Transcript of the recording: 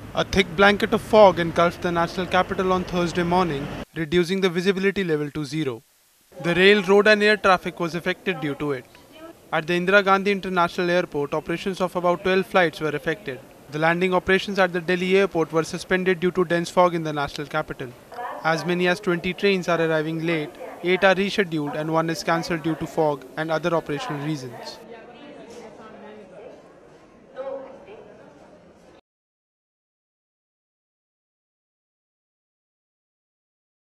A thick blanket of fog engulfed the national capital on Thursday morning, reducing the visibility level to zero. The rail, road and air traffic was affected due to it. At the Indira Gandhi International Airport, operations of about 12 flights were affected. The landing operations at the Delhi airport were suspended due to dense fog in the national capital. As many as 20 trains are arriving late, 8 are rescheduled and 1 is cancelled due to fog and other operational reasons.